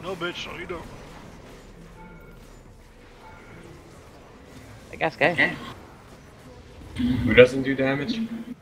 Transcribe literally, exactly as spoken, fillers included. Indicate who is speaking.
Speaker 1: No, bitch, no, you don't.
Speaker 2: I guess, go.
Speaker 3: Who doesn't do damage?